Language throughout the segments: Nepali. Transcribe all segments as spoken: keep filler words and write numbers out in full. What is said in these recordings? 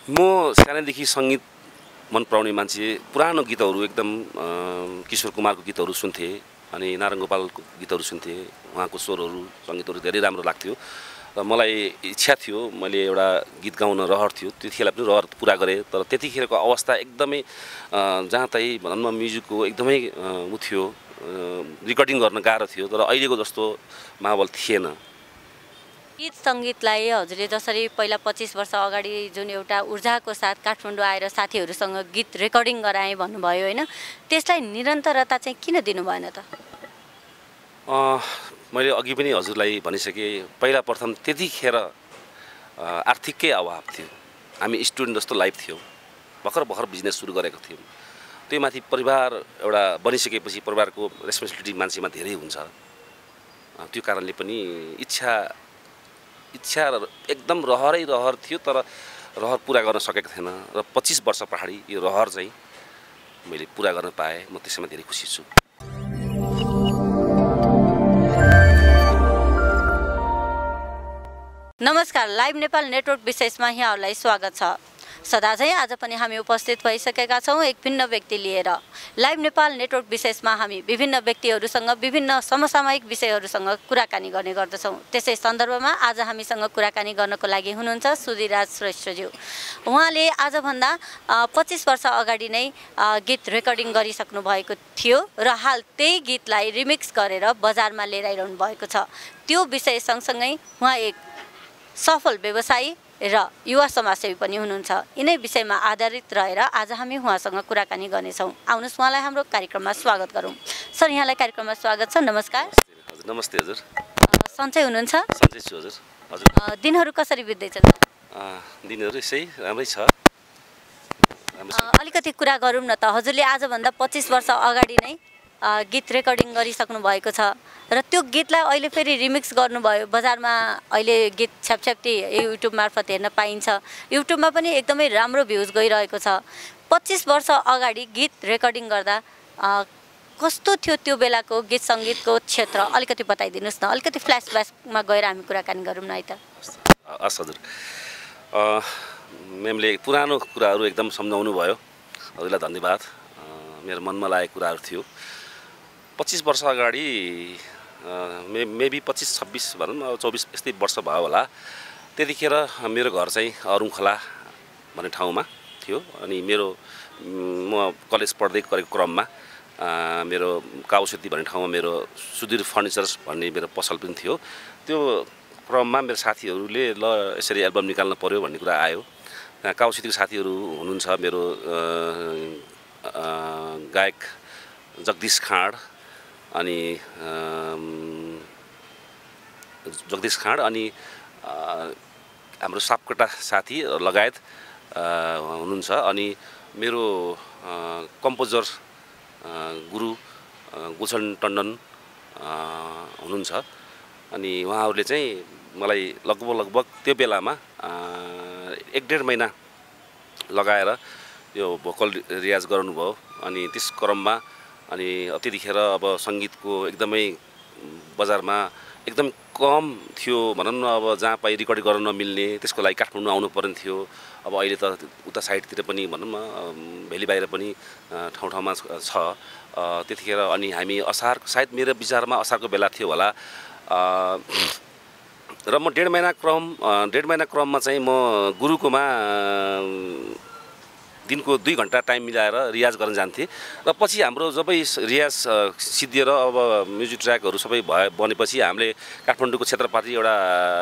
म सानैदेखि सङ्गीत मन पराउने मान्छे। पुरानो गीतहरू एकदम किशोर कुमारको गीतहरू सुन्थेँ, अनि नारायण गोपालको गीतहरू सुन्थेँ। उहाँको स्वरहरू सङ्गीतहरू धेरै राम्रो लाग्थ्यो र मलाई इच्छा थियो, मैले एउटा गीत गाउन रहर थियो, त्यतिखेर पनि रहर पुरा गरेँ। तर त्यतिखेरको अवस्था एकदमै जहाँ तै भनौँ न म्युजिकको एकदमै उ थियो, रेकर्डिङ गर्न गाह्रो थियो। तर अहिलेको जस्तो माहौल थिएन। गीत सङ्गीतलाई हजुरले जसरी पहिला पच्चिस वर्ष अगाडि जुन एउटा ऊर्जाको साथ काठमाडौँ आएर साथीहरूसँग गीत रेकर्डिङ गराएँ भन्नुभयो होइन, त्यसलाई निरन्तरता चाहिँ किन दिनु भएन त? मैले अघि पनि हजुरलाई भनिसकेँ, पहिला प्रथम त्यतिखेर आर्थिकै अभाव थियो। हामी स्टुडेन्ट जस्तो लाइफ थियो, भर्खर भर्खर बिजनेस सुरु गरेको थियौँ। त्यही माथि परिवार एउटा बनिसकेपछि परिवारको रेस्पोन्सिबिलिटी मान्छेमा धेरै हुन्छ। त्यो कारणले पनि इच्छा इच्छा एकदम रहरै रहर थियो, तर रहर पुरा गर्न सकेको थिएन। र पच्चिस वर्ष पछाडि यो रहर चाहिँ मैले पुरा गर्न पाएँ। म त्यसैमा धेरै खुसी छु। नमस्कार, लाइभ नेपाल नेटवर्क विशेषमा यहाँहरूलाई स्वागत छ। सदा चाहिँ आज पनि हामी उपस्थित भइसकेका छौँ एक भिन्न व्यक्ति लिएर। लाइभ नेपाल नेटवर्क विशेषमा हामी विभिन्न व्यक्तिहरूसँग विभिन्न समसामयिक विषयहरूसँग कुराकानी गर्ने गर्दछौँ। त्यसै सन्दर्भमा आज हामीसँग कुराकानी गर्नको लागि हुनुहुन्छ सुधिराज श्रेष्ठज्यू। उहाँले आजभन्दा पच्चिस वर्ष अगाडि नै गीत रेकर्डिङ गरिसक्नु भएको थियो र हाल त्यही गीतलाई रिमिक्स गरेर बजारमा लिएर आइरहनु भएको छ। त्यो विषय सँगसँगै उहाँ एक सफल व्यवसायी र युवा समाजसेवी पनि हुनुहुन्छ। यिनै विषयमा आधारित रहेर आज हामी उहाँसँग कुराकानी गर्नेछौँ। आउनुहोस् उहाँलाई हाम्रो कार्यक्रममा स्वागत गरौँ। सर, यहाँलाई कार्यक्रममा स्वागत छ। नमस्कार। हजुर नमस्ते। हजुर सन्चै हुनुहुन्छ? सन्चै छु हजुर। हजुर दिनहरू कसरी बित्दैछन्? दिनहरू यसै राम्रै छ। अलिकति कुरा गरौँ न त। हजुरले आजभन्दा पच्चिस वर्ष अगाडि नै गीत रेकर्डिङ गरिसक्नु भएको छ र त्यो गीतलाई अहिले फेरि रिमिक्स गर्नुभयो। बजारमा अहिले गीत छ्यापछ्याप्ती युट्युब मार्फत हेर्न पाइन्छ। युट्युबमा पनि एकदमै राम्रो भ्युज गइरहेको छ। पच्चिस वर्ष अगाडि गीत रेकर्डिङ गर्दा कस्तो थियो त्यो बेलाको गीत सङ्गीतको क्षेत्र? अलिकति बताइदिनुहोस् न। अलिकति फ्ल्यासब्याकमा गएर हामी कुराकानी गरौँ न है त। हस् हजुर। म्यामले पुरानो कुराहरू एकदम सम्झाउनु भयो, हजुरलाई धन्यवाद। मेरो मनमा लागेको कुराहरू थियो। पच्चिस वर्ष अगाडि मे मेबी पच्चिस छब्बिस भनौँ न चौबिस यस्तै वर्ष भयो होला। त्यतिखेर मेरो घर चाहिँ अरुङखोला भन्ने ठाउँमा थियो। अनि मेरो म कलेज पढ्दै गरेको क्रममा मेरो काउसेती भन्ने ठाउँमा मेरो सुधीर फर्निचर्स भन्ने मेरो पसल पनि थियो। त्यो क्रममा मेरो साथीहरूले ल यसरी एल्बम निकाल्नु पऱ्यो भन्ने कुरा आयो। काउसेतीको साथीहरू हुनुहुन्छ मेरो गायक जगदीश खाँड, अनि जगदीश खाँड अनि हाम्रो सापकोटा साथी लगायत हुनुहुन्छ। अनि मेरो कम्पोजर गुरु गुलसन टन्डन हुनुहुन्छ। अनि उहाँहरूले चाहिँ मलाई लगभग लगभग त्यो बेलामा एक डेढ महिना लगाएर यो भोकल रियाज गराउनुभयो। अनि त्यस क्रममा अनि त्यतिखेर अब सङ्गीतको एकदमै बजारमा एकदम कम थियो भनौँ न। अब जहाँ पाइ रेकर्ड गर्न नमिल्ने, त्यसको लागि काठमाडौँ आउनु पर्ने थियो। अब अहिले त उता साइडतिर पनि भनौँ न भेली बाहिर पनि ठाउँ ठाउँमा छ। त्यतिखेर अनि हामी असार सायद मेरो विचारमा असारको बेला थियो होला। र म डेढ महिना क्रम डेढ महिना क्रममा चाहिँ म गुरुकोमा दिनको दुई घन्टा टाइम मिलाएर रियाज गर्न जान्थेँ। र पछि हाम्रो जबै रियाज सिद्धिएर अब म्युजिक ट्र्याकहरू सबै भए बनेपछि हामीले काठमाडौँको क्षेत्रपाती एउटा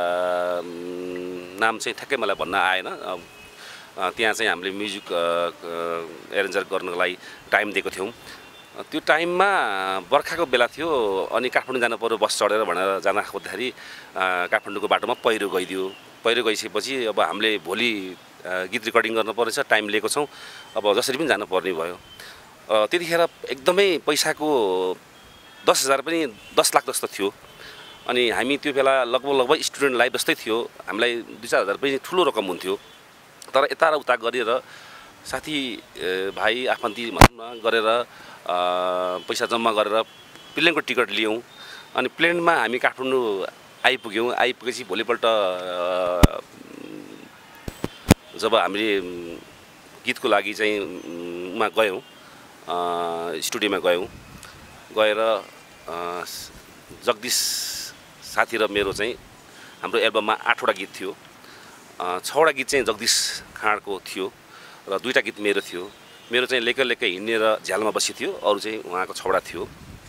नाम चाहिँ ठ्याक्कै मलाई भन्न आएन। त्यहाँ चाहिँ हामीले म्युजिक एरेन्जर गर्नको लागि टाइम दिएको थियौँ। त्यो टाइममा बर्खाको बेला थियो। अनि काठमाडौँ जानु पऱ्यो बस चढेर भनेर जाँदा खोज्दाखेरि काठमाडौँको बाटोमा पहिरो गइदियो। पहिरो गइसकेपछि अब हामीले भोलि गीत रेकर्डिङ गर्नु पर्नेछ, टाइम लिएको छौँ। अब जसरी पनि जानुपर्ने भयो। त्यतिखेर एकदमै पैसाको दस हजार पनि दस लाख जस्तो थियो। अनि हामी त्यो बेला लगभग लगभग स्टुडेन्ट लाइफ जस्तै थियो। हामीलाई दुई चार हजार पनि ठुलो रकम हुन्थ्यो। तर यता र उता गरेर साथी भाइ आफन्ती भनौँ न गरेर पैसा जम्मा गरेर प्लेनको टिकट लियौँ। अनि प्लेनमा हामी काठमाडौँ आइपुग्यौँ। आइपुगेपछि भोलिपल्ट जब हामीले गीतको लागि चाहिँ मा गयौँ, स्टुडियोमा गयौँ, गएर जगदीश साथी र मेरो चाहिँ हाम्रो एल्बममा आठवटा गीत थियो। छवटा गीत चाहिँ जगदीश खाँडको थियो र दुईवटा गीत मेरो थियो। मेरो चाहिँ लेकर लेकर हिँड्ने र झ्यालमा बसी थियो, अरू चाहिँ उहाँको छवटा थियो।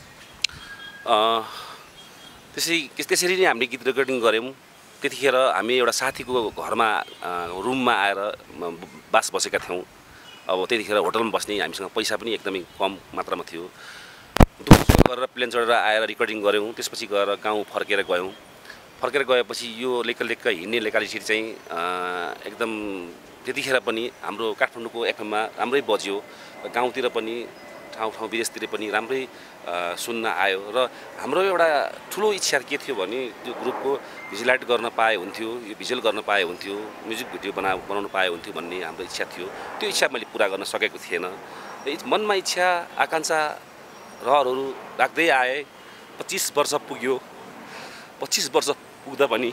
त्यसै त्यसरी नै हामीले गीत रेकर्डिङ गऱ्यौँ। त्यतिखेर हामी एउटा साथीको घरमा रुममा आएर बास बसेका थियौँ। अब त्यतिखेर होटलमा बस्ने हामीसँग पैसा पनि एकदमै कम मात्रामा थियो। दुःख गरेर प्लेन चढेर आएर रेकर्डिङ गऱ्यौँ। त्यसपछि गएर गाउँ फर्केर गयौँ। फर्केर गएपछि यो लेकर लेकर हिँड्ने लेकालिसिटी चाहिँ एकदम त्यतिखेर पनि हाम्रो काठमाडौँको एफएममा राम्रै बज्यो। गाउँतिर पनि ठाउँ ठाउँ विदेशतिर पनि राम्रै सुन्न आयो र हाम्रो एउटा ठुलो इच्छा के थियो भने त्यो ग्रुपको भिजुलाइट गर्न पाए हुन्थ्यो, यो भिजुअल गर्न पाए हुन्थ्यो, म्युजिक भिडियो बना बनाउनु पाए हुन्थ्यो भन्ने हाम्रो इच्छा थियो। त्यो इच्छा मैले पुरा गर्न सकेको थिएन। मनमा इच्छा आकाङ्क्षा रहरहरू राख्दै आए। पच्चिस वर्ष पुग्यो। पच्चिस वर्ष पुग्दा पनि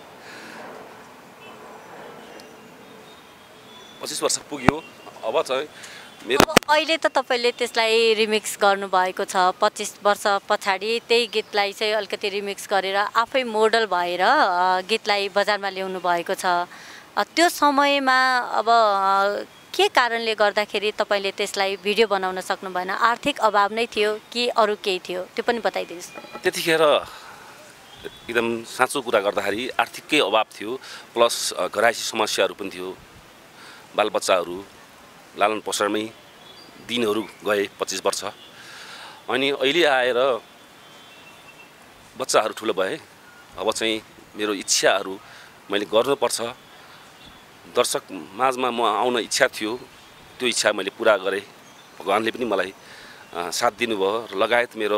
पच्चिस वर्ष पुग्यो। अब चाहिँ मेरो अहिले त तपाईँले त्यसलाई रिमिक्स गर्नुभएको छ। पच्चिस वर्ष पछाडि त्यही गीतलाई चाहिँ अलिकति रिमिक्स गरेर आफै मोडल भएर गीतलाई बजारमा ल्याउनु भएको छ। त्यो समयमा अब के कारणले गर्दाखेरि तपाईँले त्यसलाई भिडियो बनाउन सक्नु भएन? आर्थिक अभाव नै थियो कि अरू केही थियो? त्यो पनि बताइदिनुहोस्। त्यतिखेर एकदम साँचो कुरा गर्दाखेरि आर्थिकै अभाव थियो, प्लस घरायसी समस्याहरू पनि थियो। बालबच्चाहरू लालन पोषणमै दिनहरू गए पच्चिस वर्ष। अनि अहिले आएर बच्चाहरू ठुलो भए। अब चाहिँ मेरो इच्छाहरू मैले गर्नुपर्छ। दर्शक माझमा म आउन इच्छा थियो, त्यो इच्छा मैले पुरा गरेँ। भगवान्ले पनि मलाई साथ दिनुभयो। लगायत मेरो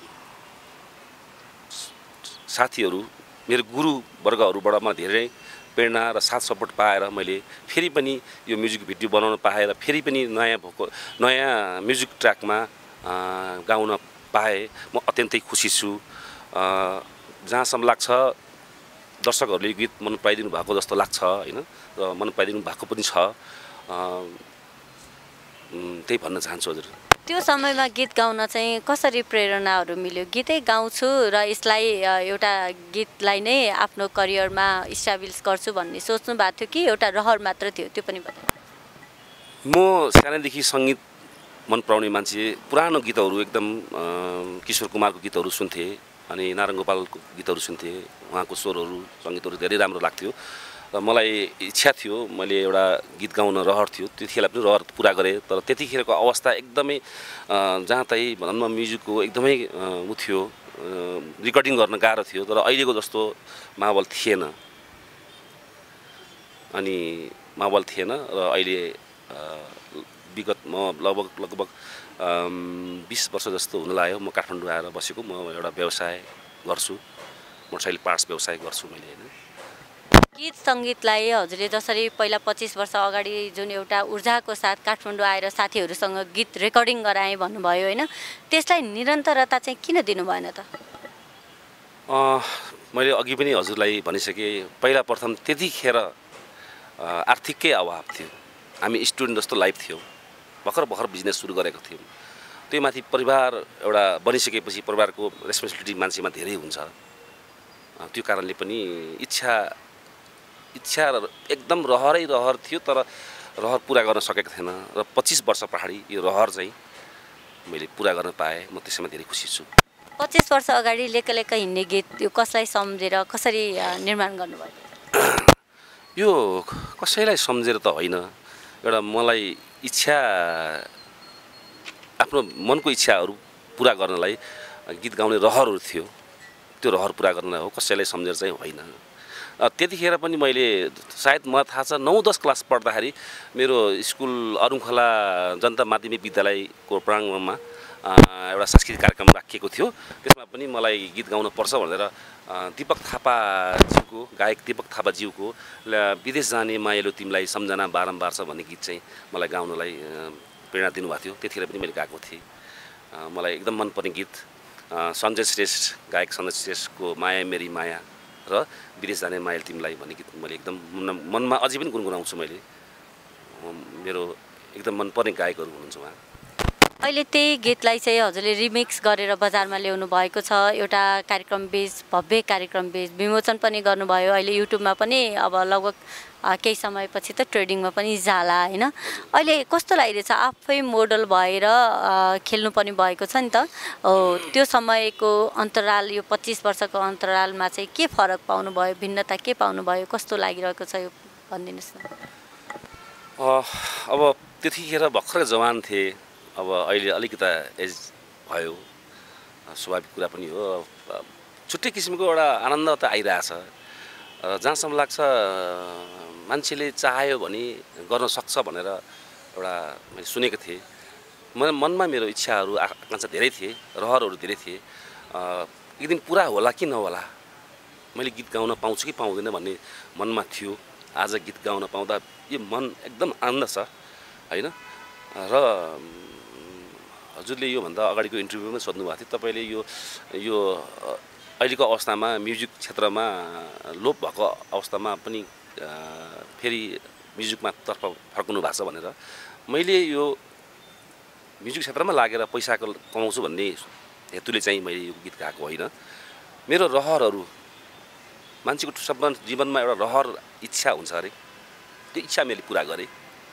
साथीहरू, मेरो गुरुवर्गहरूबाट म धेरै प्रेरणा र साथ सपोर्ट पाएर मैले फेरि पनि यो म्युजिक भिडियो बनाउन पाएर फेरि पनि नयाँ भएको नयाँ म्युजिक ट्र्याकमा गाउन पाएँ। म अत्यन्तै खुसी छु। जहाँसम्म लाग्छ दर्शकहरूले गीत मन पराइदिनु भएको जस्तो लाग्छ होइन, र मन पराइदिनु भएको पनि छ। त्यही भन्न चाहन्छु हजुर। त्यो समयमा गीत गाउन चाहिँ कसरी प्रेरणाहरू मिल्यो? गीतै गाउँछु र यसलाई एउटा गीतलाई नै आफ्नो करियरमा इस्टाब्लिस गर्छु भन्ने सोच्नु भएको थियो कि एउटा रहर मात्र थियो? त्यो पनि बताउनु। म सानैदेखि सङ्गीत मन पराउने मान्छे। पुरानो गीतहरू एकदम किशोर कुमारको गीतहरू सुन्थेँ, अनि नारायण गोपालको गीतहरू सुन्थेँ। उहाँको स्वरहरू सङ्गीतहरू धेरै राम्रो लाग्थ्यो र मलाई इच्छा थियो, मैले एउटा गीत गाउन रहर थियो। त्यतिखेर पनि रहर पुरा गरेँ। तर त्यतिखेरको अवस्था एकदमै जहाँ तै भनौँ न म्युजिकको एकदमै उ थियो, रेकर्डिङ गर्न गाह्रो थियो। तर अहिलेको जस्तो माहौल थिएन। अनि माहौल थिएन र अहिले विगत म लगभग लगभग बिस वर्ष जस्तो हुन लाग्यो म काठमाडौँ आएर बसेको। म एउटा व्यवसाय गर्छु, मोटरसाइकल पार्ट्स व्यवसाय गर्छु मैले होइन। गीत सङ्गीतलाई हजुरले जसरी पहिला पच्चिस वर्ष अगाडि जुन एउटा ऊर्जाको साथ काठमाडौँ आएर साथीहरूसँग गीत रेकर्डिङ गराएँ भन्नुभयो होइन, त्यसलाई निरन्तरता चाहिँ किन दिनु भएन त? मैले अघि पनि हजुरलाई भनिसकेँ। पहिला प्रथम त्यतिखेर आर्थिकै अभाव थियो। हामी स्टुडेन्ट जस्तो लाइफ थियो। भर्खर भर्खर बिजनेस सुरु गरेको थियौँ। त्यही माथि परिवार एउटा बनिसकेपछि परिवारको रेस्पोन्सिबिलिटी मान्छेमा धेरै हुन्छ। त्यो कारणले पनि इच्छा इच्छा एकदम रहरै रहर थियो, तर रहर पुरा गर्न सकेको थिएन। र पच्चिस वर्ष पछाडि यो रहर चाहिँ मैले पुरा गर्न पाएँ। म त्यसैमा धेरै खुसी छु। पच्चिस वर्ष अगाडि लेक लेक हिँड्ने गीत यो कसलाई सम्झेर कसरी निर्माण गर्नुभयो? यो कसैलाई सम्झेर त होइन, एउटा मलाई इच्छा, आफ्नो मनको इच्छाहरू पुरा गर्नलाई गीत गाउने रहरहरू थियो। त्यो रहर पुरा गर्न हो, कसैलाई सम्झेर चाहिँ होइन। त्यतिखेर पनि मैले सायद मलाई थाहा छ नौ दस क्लास पढ्दाखेरि मेरो स्कुल अरुङखोला जनता माध्यमिक विद्यालयको प्राङ्गणमा एउटा सांस्कृतिक कार्यक्रम राखिएको थियो। त्यसमा पनि मलाई गीत गाउन पर्छ भनेर दीपक थापाज्यूको गायक दीपक थापाज्यूको विदेश जाने मायालु तिमीलाई सम्झना बारम्बार छ भन्ने गीत चाहिँ मलाई गाउनलाई प्रेरणा दिनुभएको थियो। त्यतिखेर पनि मैले गाएको थिएँ। मलाई एकदम मनपर्ने गीत सञ्जय श्रेष्ठ गायक सञ्जय श्रेष्ठको माया मेरी माया र विदेश जाने मायालु तिमीलाई भन्ने गीत मैले एकदम मनमा अझै पनि गुनगुनाउँछु मैले। मेरो एकदम मनपर्ने गायकहरू हुनुहुन्छ उहाँ। अहिले त्यही गीतलाई चाहिँ हजुरले रिमिक्स गरेर बजारमा ल्याउनु भएको छ, एउटा कार्यक्रम बीच भव्य कार्यक्रम बीच विमोचन पनि गर्नुभयो। अहिले युट्युबमा पनि अब लगभग केही समयपछि त ट्रेडिङमा पनि जाला होइन। अहिले कस्तो लागिरहेछ आफै मोडल भएर खेल्नु पनि भएको छ नि त, त्यो समयको अन्तराल यो पच्चिस वर्षको अन्तरालमा चाहिँ के फरक पाउनुभयो, भिन्नता के पाउनुभयो, कस्तो लागिरहेको छ यो भनिदिनुहोस् न। अब त्यतिखेर भर्खरै जवान थिएँ, अब अहिले अलिकता एज भयो, स्वाभाविक कुरा पनि हो। छुट्टै किसिमको एउटा आनन्द त आइरहेछ। जहाँसम्म लाग्छ मान्छेले चाह्यो भने गर्न सक्छ भनेर एउटा मैले सुनेको थिएँ। म मनमा मेरो इच्छाहरू आकाङ्क्षा धेरै थिए, रहरहरू धेरै थिए। एक दिन पुरा होला कि नहोला, मैले गीत गाउन पाउँछु कि पाउँदैन भन्ने मनमा थियो। आज गीत गाउन पाउँदा यो मन एकदम आनन्द छ होइन। र हजुरले योभन्दा अगाडिको इन्टरभ्यूमा सोध्नु भएको थियो, तपाईँले यो यो अहिलेको अवस्थामा म्युजिक क्षेत्रमा लोप भएको अवस्थामा पनि फेरि म्युजिकमा तर्फ फर्कनु भएको छ भनेर। मैले यो म्युजिक क्षेत्रमा लागेर पैसा कमाउँछु भन्ने हेतुले चाहिँ मैले यो गीत गाएको होइन। मेरो रहरहरू, मान्छेको सब जीवनमा एउटा रहर इच्छा हुन्छ अरे, त्यो इच्छा मैले पुरा गरेँ।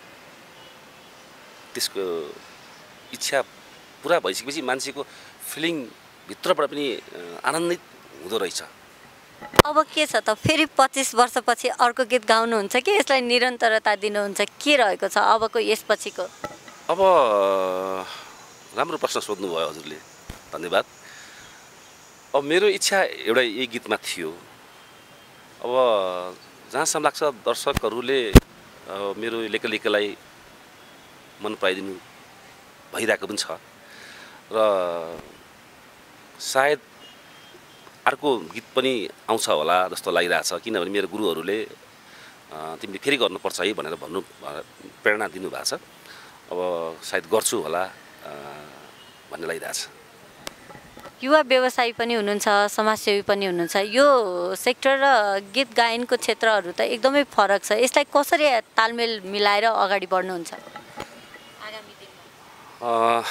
त्यसको इच्छा पुरा भइसकेपछि मान्छेको फिलिङ भित्रबाट पनि आनन्दित हुँदो रहेछ। अब के छ त, फेरि पच्चिस वर्षपछि अर्को गीत गाउनुहुन्छ कि यसलाई निरन्तरता दिनुहुन्छ, के रहेको छ अबको यसपछिको? अब राम्रो प्रश्न सोध्नुभयो हजुरले, धन्यवाद। अब मेरो इच्छा एउटा यही गीतमा थियो। अब जहाँसम्म लाग्छ दर्शकहरूले मेरो लेख लेखलाई मन पराइदिनु भइरहेको पनि छ र सायद अर्को गीत पनि आउँछ होला जस्तो लागिरहेछ। किनभने मेरो गुरुहरूले तिमीले फेरि गर्नुपर्छ है भनेर भन्नु प्रेरणा दिनुभएको छ। अब सायद गर्छु होला भन्ने लागिरहेछ। युवा व्यवसायी पनि हुनुहुन्छ, समाजसेवी पनि हुनुहुन्छ। यो सेक्टर र गीत गायनको क्षेत्रहरू त एकदमै फरक छ। यसलाई कसरी तालमेल मिलाएर अगाडि बढ्नुहुन्छ आगामी दिनमा?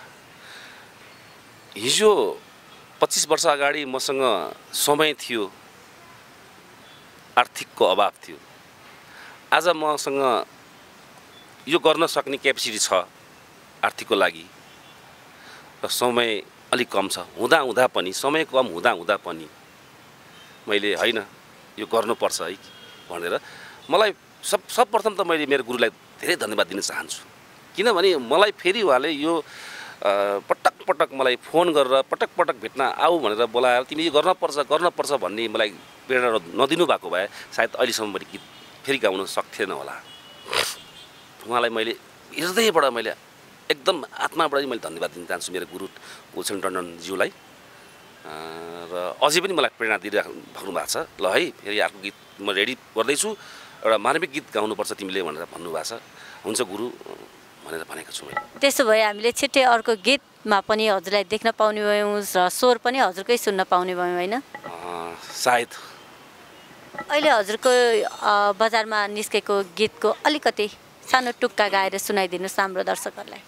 हिजो पच्चिस वर्ष अगाडि मसँग समय थियो, आर्थिकको अभाव थियो। आज मसँग यो गर्न सक्ने क्यापेसिटी छ आर्थिकको लागि, र समय अलिक कम छ। हुँदा हुँदा पनि, समय कम हुँदा हुँदा पनि मैले होइन यो गर्नुपर्छ है भनेर, मलाई सब सर्वप्रथम त मैले मेरो गुरुलाई धेरै धन्यवाद दिन चाहन्छु। किनभने मलाई फेरि उहाँले यो पटक पटक मलाई फोन गरेर पटक पटक भेट्न आऊ भनेर बोलाएर तिमी यो गर्नुपर्छ गर्नुपर्छ भन्ने मलाई प्रेरणा नदिनु भएको भए सायद अहिलेसम्म मैले गीत फेरि गाउन सक्थेन होला। उहाँलाई मैले हृदयबाट मैले एकदम आत्माबाट मैले धन्यवाद दिन चाहन्छु मेरो गुरु गोल्छेन टन्डनज्यूलाई। र अझै पनि मलाई प्रेरणा दिइराख्नु भएको छ। ल है फेरि अर्को गीत म रेडी गर्दैछु, एउटा मार्मिक गीत गाउनुपर्छ तिमीले भनेर भन्नुभएको छ। हुन्छ गुरु भनेर भनेको छु मैले। त्यसो भए हामीले छिट्टै अर्को गीतमा पनि हजुरलाई देख्न पाउने भयौँ र स्वर पनि हजुरकै सुन्न पाउने भयौँ होइन? सायद। अहिले हजुरको बजारमा निस्केको गीतको अलिकति सानो टुक्का गाएर सुनाइदिनुहोस् हाम्रो दर्शकहरूलाई।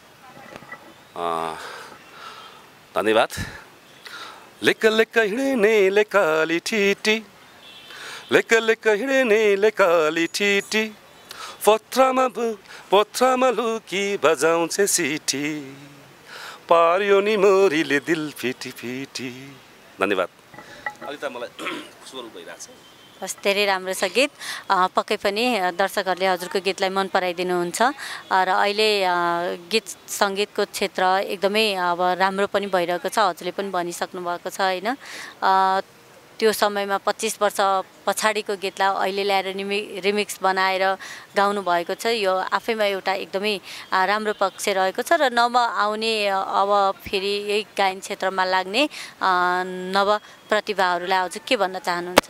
धन्यवाद। लेक लेक हिँड्ने लेकाली ठिटी, लेक लेक हिँड्ने लेकाली ठिटी, पत्रमा पत्रमा लुकी बजाउँछ सिटी, पार्यो नि मोरीले दिल फिटी फिटी। धन्यवाद। अहिले त मलाई स्वर भइरहेछ। हस्, धेरै राम्रो छ गीत। पक्कै पनि दर्शकहरूले हजुरको गीतलाई मन पराइदिनुहुन्छ र अहिले गीत सङ्गीतको क्षेत्र एकदमै अब राम्रो पनि भइरहेको छ, हजुरले पनि भनिसक्नु भएको छ होइन। त्यो समयमा पच्चिस वर्ष पछाडिको गीतलाई अहिले ल्याएर रिमि रिमिक्स बनाएर गाउनु भएको छ। यो आफैमा एउटा एकदमै राम्रो पक्ष रहेको छ र नव आउने अब फेरि यही गायन क्षेत्रमा लाग्ने नव प्रतिभाहरूलाई हजुर के भन्न चाहनुहुन्छ?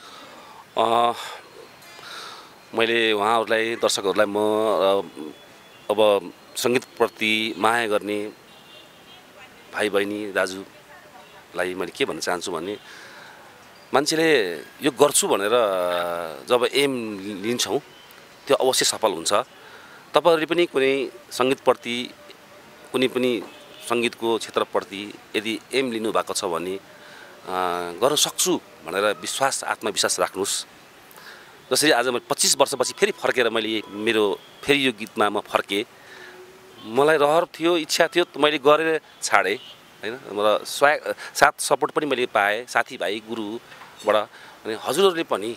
मैले उहाँहरूलाई दर्शकहरूलाई म अब सङ्गीतप्रति माया गर्ने भाइ बहिनी दाजुलाई मैले के भन्न चाहन्छु भने, मान्छेले यो गर्छु भनेर जब एम लिन्छौँ त्यो अवश्य सफल हुन्छ। तपाईँहरूले पनि कुनै सङ्गीतप्रति कुनै पनि सङ्गीतको क्षेत्रप्रति यदि एम लिनुभएको छ भने गर्न सक्छु भनेर विश्वास आत्मविश्वास राख्नुहोस्। जसरी आज म पच्चिस वर्षपछि फेरि फर्केर मैले मेरो फेरि यो गीतमा म फर्केँ, मलाई रहर थियो, इच्छा थियो, मैले गरेर छाडेँ होइन। र स्वा साथ सपोर्ट पनि मैले पाएँ साथीभाइ गुरुबाट। अनि हजुरहरूले पनि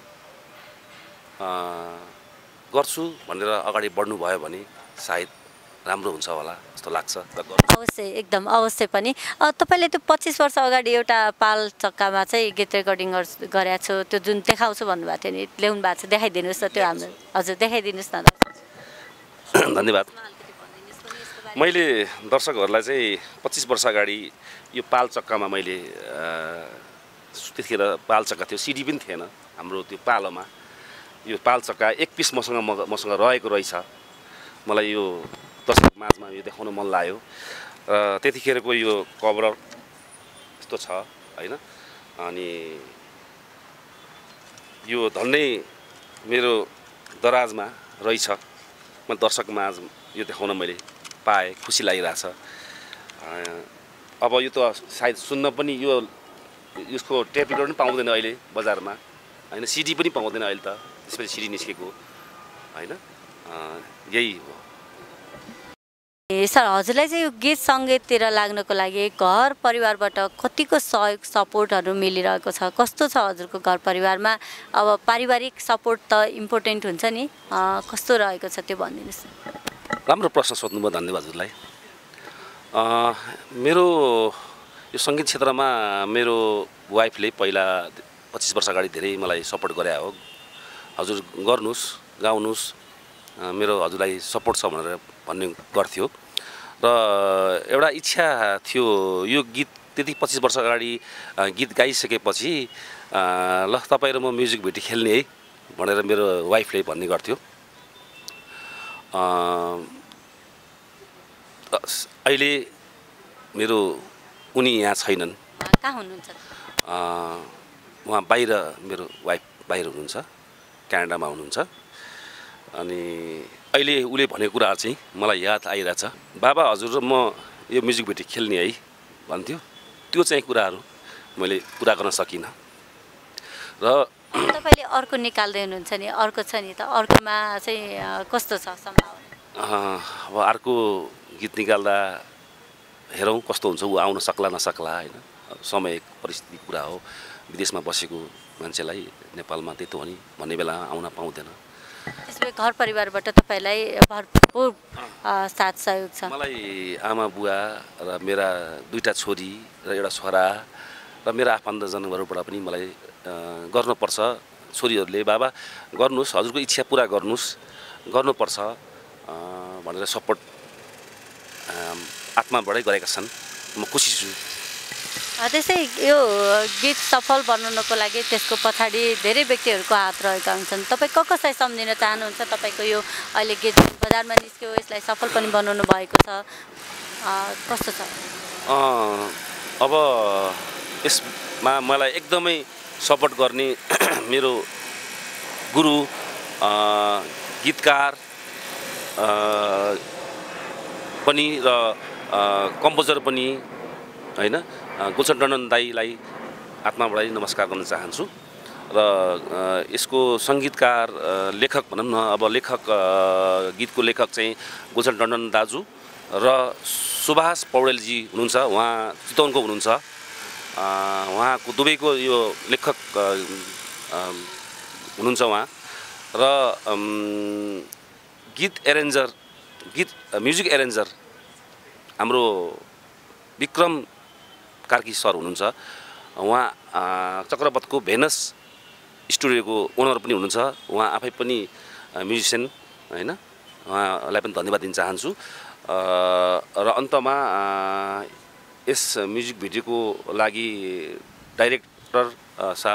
गर्छु भनेर अगाडि बढ्नुभयो भने सायद राम्रो हुन्छ होला जस्तो लाग्छ। अवश्य, एकदम अवश्य पनि। तपाईँले त्यो पच्चिस वर्ष अगाडि एउटा पाल चक्कामा चाहिँ गीत रेकर्डिङ गरेको छु, त्यो जुन देखाउँछु भन्नुभएको थियो नि, ल्याउनु भएको छ, देखाइदिनुहोस् न त्यो हाम्रो। हजुर, देखाइदिनुहोस् न। धन्यवाद। मैले दर्शकहरूलाई चाहिँ पच्चिस वर्ष अगाडि यो पाल चक्कामा मैले त्यतिखेर पाल चक्का थियो, सिडी पनि थिएन हाम्रो त्यो पालोमा। यो पाल चक्का एक पिस मसँग मसँग रहेको रहेछ। मलाई यो दर्शक माझमा यो देखाउन मन लाग्यो। र त्यतिखेरको यो कभर यस्तो छ होइन। अनि यो धन्नै मेरो दराजमा रहेछ। म दर्शक माझ यो देखाउन मैले पाएँ, खुसी लागिरहेछ। अब यो त सायद सुन्न पनि यो यसको टेप रेकर्ड पनि पाउँदैन अहिले बजारमा होइन, सिडी पनि पाउँदैन अहिले त, त्यसपछि सिडी निस्केको होइन। यही हो। ए सर, हजुरलाई चाहिँ यो गीत सङ्गीततिर लाग्नको लागि घर परिवारबाट कतिको सहयोग सपोर्टहरू मिलिरहेको छ? कस्तो छ हजुरको घर परिवारमा? अब पारिवारिक सपोर्ट त इम्पोर्टेन्ट हुन्छ नि, कस्तो रहेको छ त्यो भनिदिनुहोस्। राम्रो प्रश्न सोध्नुभयो, धन्यवाद हजुरलाई। मेरो यो सङ्गीत क्षेत्रमा मेरो वाइफले पहिला पच्चिस वर्ष अगाडि धेरै मलाई सपोर्ट गरे हो। हजुर गर्नुहोस्, गाउनुहोस्, मेरो हजुरलाई सपोर्ट छ भनेर भन्ने गर्थ्यो। र एउटा इच्छा थियो यो गीत त्यति पच्चिस वर्ष अगाडि गीत गाइसकेपछि ल तपाईँ र म म्युजिक भिडियो खेल्ने है भनेर मेरो वाइफले भन्ने गर्थ्यो। अहिले मेरो उनी यहाँ छैनन्। कहाँ हुनुहुन्छ? उहाँ बाहिर, मेरो वाइफ बाहिर हुनुहुन्छ, क्यानाडामा हुनुहुन्छ। अनि अहिले उसले भनेको कुराहरू चाहिँ मलाई याद आइरहेछ। बाबा हजुर र म यो म्युजिक भिडियो खेल्ने है भन्थ्यो। त्यो चाहिँ कुराहरू मैले पुरा गर्न सकिनँ। र तपाईँले अर्को निकाल्दै हुनुहुन्छ नि, अर्को छ नि त, अर्कोमा चाहिँ कस्तो छ सम्भावना? अब अर्को गीत निकाल्दा हेरौँ कस्तो हुन्छ, ऊ आउन सक्ला नसक्ला होइन। समय परिस्थिति कुरा हो, विदेशमा बसेको मान्छेलाई नेपालमा त्यही त हो नि, भन्ने बेला आउन पाउँदैन। त्यसो भए घर परिवारबाट तपाईँलाई भरपुर साथ सहयोग छ? मलाई आमा बुवा र मेरा दुईवटा छोरी र एउटा छोरा र मेरा आफन्तजनहरूबाट पनि मलाई गर्नुपर्छ। छोरीहरूले बाबा गर्नुहोस्, हजुरको इच्छा पुरा गर्नुहोस्, गर्नुपर्छ भनेर सपोर्ट आत्माबाटै गरेका छन्। म खुसी छु। त्यसै यो गीत सफल बनाउनको लागि त्यसको पछाडि धेरै व्यक्तिहरूको हात रहेका हुन्छन्। तपाईँ क कसलाई सम्झिन चाहनुहुन्छ? तपाईँको यो अहिले गीत बजारमा निस्क्यो, यसलाई सफल पनि बनाउनु भएको छ, कस्तो छ? अब यसमा मलाई एकदमै सपोर्ट गर्ने मेरो गुरु, गीतकार पनि र कम्पोजर पनि होइन, गुलशन टन्डन दाईलाई आत्माबाटै नमस्कार गर्न चाहन्छु। र यसको सङ्गीतकार लेखक भनौँ न, अब लेखक गीतको लेखक चाहिँ गुलशन टन्डन दाजु र सुभाष पौडेलजी हुनुहुन्छ, उहाँ चितवनको हुनुहुन्छ। उहाँको दुवैको यो लेखक हुनुहुन्छ उहाँ। र गीत एरेन्जर, गीत म्युजिक एरेन्जर हाम्रो विक्रम कार्की सर हुनुहुन्छ। उहाँ चक्रपथको भेनस स्टुडियोको ओनर पनि हुनुहुन्छ। उहाँ आफै पनि म्युजिसियन होइन, उहाँलाई पनि धन्यवाद दिन चाहन्छु। र अन्तमा यस म्युजिक भिडियोको लागि डाइरेक्टर साहब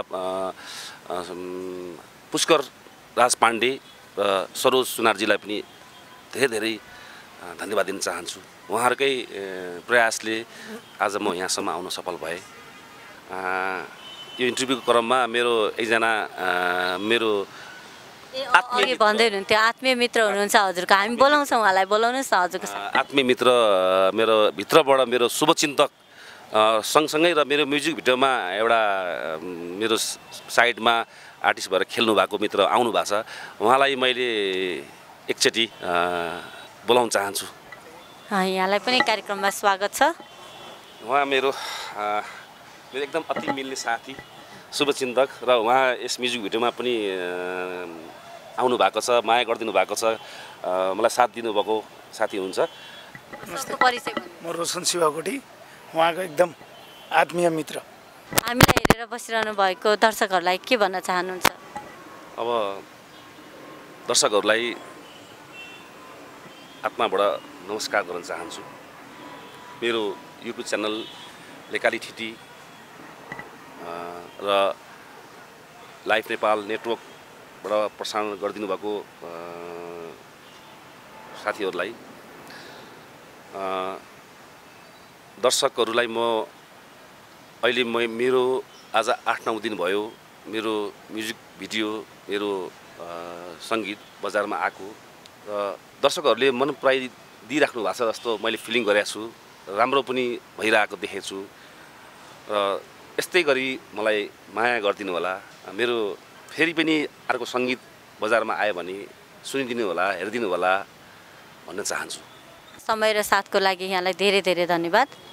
पुष्कर राज पाण्डे र सरोज सुनारजीलाई पनि धेरै धेरै धन्यवाद दिन चाहन्छु। उहाँहरूकै प्रयासले आज म यहाँसम्म आउन सफल भएँ। यो इन्टरभ्यूको क्रममा मेरो एकजना मेरो अघि भन्दै हुनुहुन्थ्यो आत्मीय मित्र हुनुहुन्छ हजुरको, हामी बोलाउँछौँ उहाँलाई, बोलाउनुहोस् न हजुरको साथ। आत्मीय मित्र अ, मेरो भित्रबाट मेरो शुभचिन्तक अ, सँगसँगै र मेरो म्युजिक भिडियोमा एउटा अ, मेरो स- साइडमा आर्टिस्ट भएर खेल्नु भएको मित्र आउनु भएको छ, उहाँलाई मैले एकचोटि अ, बोलाउन चाहन्छु। अँ, यहाँलाई पनि कार्यक्रममा स्वागत छ। उहाँ मेरो अ, मेरो एकदम अति मिल्ने साथी शुभचिन्तक र उहाँ यस म्युजिक भिडियोमा पनि अ, आउनु भएको छ, माया गरिदिनु भएको छ, अ, मलाई साथ दिनुभएको साथी हुनुहुन्छ। सबको परिचय भन्नु। म रोशन शिवाकोटी, उहाँको एकदम आत्मीय मित्र। हामीलाई हेरेर बसिरहनु भएको दर्शकहरूलाई के भन्न चाहनुहुन्छ? अब दर्शकहरूलाई आत्माबाट नमस्कार गर्न चाहन्छु। मेरो युट्युब च्यानल लेकाली ठिटी अ, र लाइफ नेपाल नेटवर्कबाट प्रसारण गरिदिनु भएको अ, साथीहरूलाई, अ, दर्शकहरूलाई म अहिले म मेरो आज आठ नौ दिन भयो मेरो म्युजिक भिडियो मेरो अ, सङ्गीत बजारमा आएको र दर्शकहरूले मन पराइदिइराख्नु भएको छ जस्तो मैले फिलिङ गरेको छु, राम्रो पनि भइरहेको देखेको छु र यस्तै गरी मलाई माया गरिदिनु होला। मेरो फेरि पनि अर्को सङ्गीत बजारमा आयो भने सुनिदिनु होला, हेरिदिनु होला भन्न चाहन्छु। समय र साथको लागि यहाँलाई धेरै धेरै धन्यवाद।